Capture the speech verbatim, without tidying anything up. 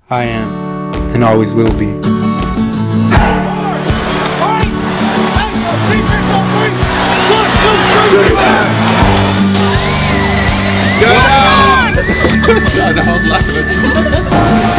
I am, and always will be. Go! I was laughing at you.